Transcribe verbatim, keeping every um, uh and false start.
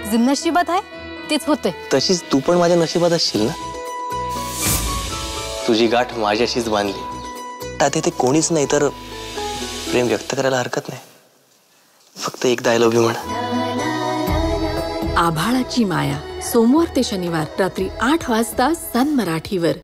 जे नशिबात आहे तेच होते. तशीच तू पण माझ्या नशिबात असशील ना. तुझी गाठ माझ्याशीच बांधली. त्यात इथे कोणीच नाही तर प्रेम व्यक्त करायला हरकत नाही. फक्त एकदा आय लव्ह यू म्हण. आभाळाची माया सोमवार ते शनिवार रात्री आठ वाजता सन मराठीवर.